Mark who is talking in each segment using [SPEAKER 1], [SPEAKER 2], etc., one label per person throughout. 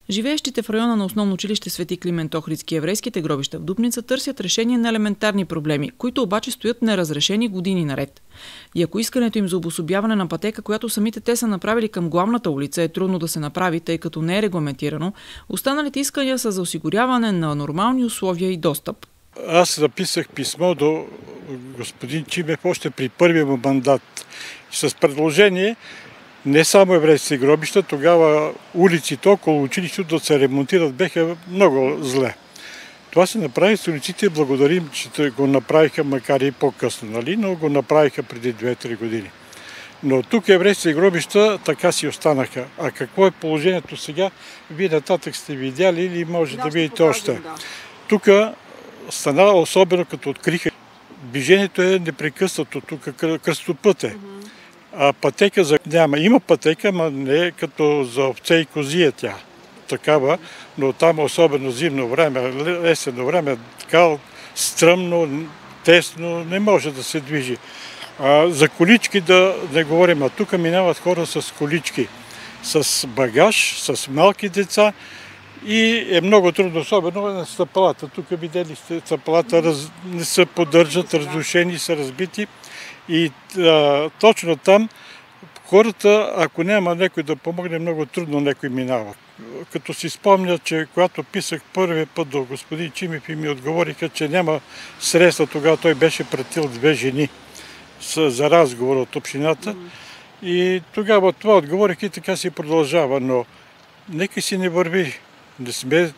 [SPEAKER 1] Живеещите в района на основно училище Свети Климент Охридски еврейските гробища в Дупница търсят решение на елементарни проблеми, които обаче стоят неразрешени години наред. И ако искането им за обособяване на пътека, която самите те са направили към главната улица, е трудно да се направи, тъй като не е регламентирано, останалите искания са за осигуряване на нормални условия и достъп.
[SPEAKER 2] Аз записах писмо до господин Чимев още при първия му мандат с предложение не само еврейски гробища, тогава улиците около училището да се ремонтират беха много зле. Това се направи с улиците, благодарим, че го направиха, макар и по-късно, нали? Но го направиха преди 2-3 години. Но тук еврейски гробища така си останаха. А какво е положението сега? Вие нататък сте видяли или може да видите още. Тук стана, особено като откриха, движението е непрекъснато, тук кръстопът е. А пътека няма. Има пътека, но не е като за овце и кози е тя. Такава, но там особено зимно време, есенно време, така стръмно, тесно, не може да се движи. За колички да не говорим, а тук минават хора с колички, с багаж, с малки деца и е много трудно, особено на стъпалата. Тук видели сте, стъпалата не се поддържат, разрушени са, разбити. И точно там хората, ако няма някой да помогне, много трудно някой минава. Като си спомня, че когато писах първия път до господин Чимев и ми отговориха, че няма средства, тогава той беше пратил 2 жени за разговор от общината. И тогава това отговорих и така си продължава, но нека си не върви. Не сме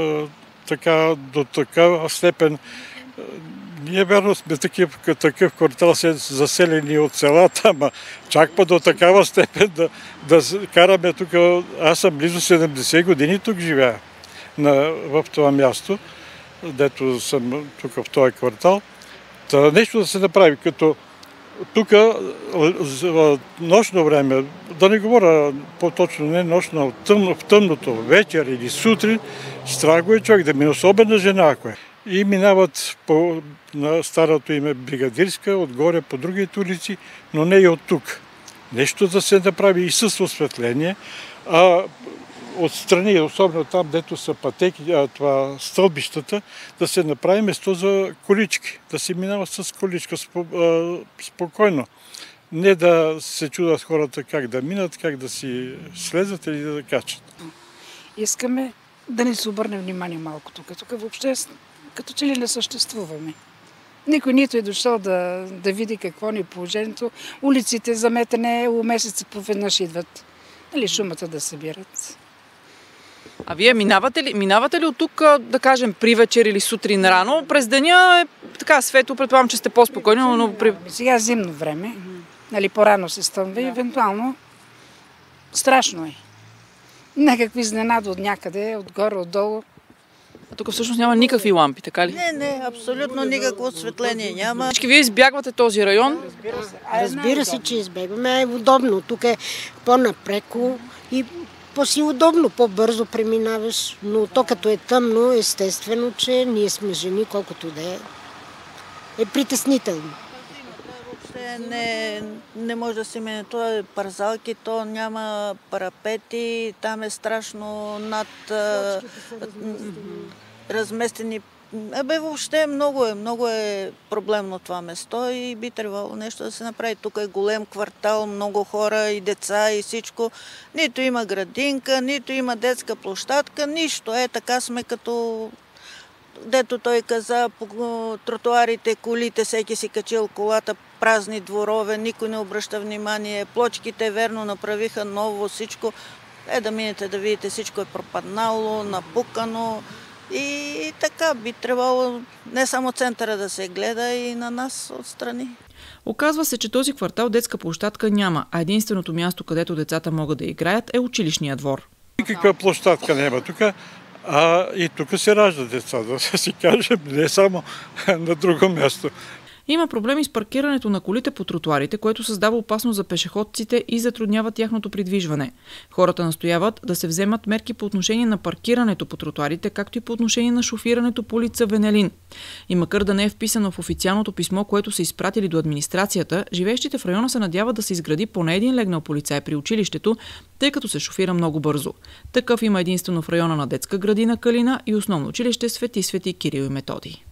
[SPEAKER 2] до такава степен. Ние верно сме такъв квартал заселени от селата, ама чак па до такава степен да караме тук. Аз съм близо 70 години тук живея в това място, дето съм тук в този квартал. Та нещо да се направи, като тук в нощно време, да не говоря по-точно не нощно, в тъмното, вечер или сутрин, страх го е човек да мине, особено жена, ако е. И минават на старото име Бригадирска, отгоре по другите улици, но не и от тук. Нещо да се направи и с осветление, а отстрани, особено там, дето са пътеки, стълбищата, да се направи место за колички, да се минава с количка спокойно. Не да се чудат хората как да минат, как да си слезат или да качат.
[SPEAKER 3] Искаме да не се обърне внимание малко тук. Тук въобще като че ли не съществуваме. Никой нито е дошъл да види какво ни е положението. Улиците за метене у месеца поведнъж идват. Нали, шумата да събират.
[SPEAKER 1] А вие минавате ли от тук, да кажем, при вечер или сутрин рано? През деня е така светло, предполагам, че сте по-спокойни, но при...
[SPEAKER 3] Сега зимно време, нали, по-рано се стъмва и евентуално страшно е. Някакви изненади от някъде, отгоре, отдолу.
[SPEAKER 1] А тук всъщност няма никакви лампи, така ли?
[SPEAKER 4] Не, абсолютно никакво осветление няма.
[SPEAKER 1] Всички вие избягвате този район?
[SPEAKER 5] Разбира се, че избегваме. Е удобно. Тук е по-напреко и по-си удобно, по-бързо преминаваш. Но то като е тъмно, естествено, че ние сме жени, колкото да е притеснително.
[SPEAKER 4] Въобще не може да се мине. То е парзалки, то няма парапети, там е страшно разместени. Въобще много е проблемно това место и би трябвало нещо да се направи. Тук е голем квартал, много хора и деца и всичко. Нито има градинка, нито има детска площадка, нищо. Така сме като... Дето той каза, по тротуарите, колите, всеки си качил колата, празни дворове, никой не обръща внимание. Плочките верно направиха ново, всичко. Да минете да видите, всичко е пропаднало, напукано. И така би трябвало не само центъра да се гледа, и на нас отстрани.
[SPEAKER 1] Оказва се, че този квартал детска площадка няма, а единственото място, където децата могат да играят, е училищния двор.
[SPEAKER 2] Никаква площадка няма тук, и тук се раждат деца, да си кажем, не само на друго място.
[SPEAKER 1] Има проблеми с паркирането на колите по тротуарите, което създава опасност за пешеходците и затруднява тяхното придвижване. Хората настояват да се вземат мерки по отношение на паркирането по тротуарите, както и по отношение на шофирането по улица Венелин. И макар да не е вписано в официалното писмо, което са изпратили до администрацията, живеещите в района се надяват да се изгради поне един легнал полицай при училището, тъй като се шофира много бързо. Такъв има единствено в района на детска градина Калина и основно училище Свети Кирил и Методий.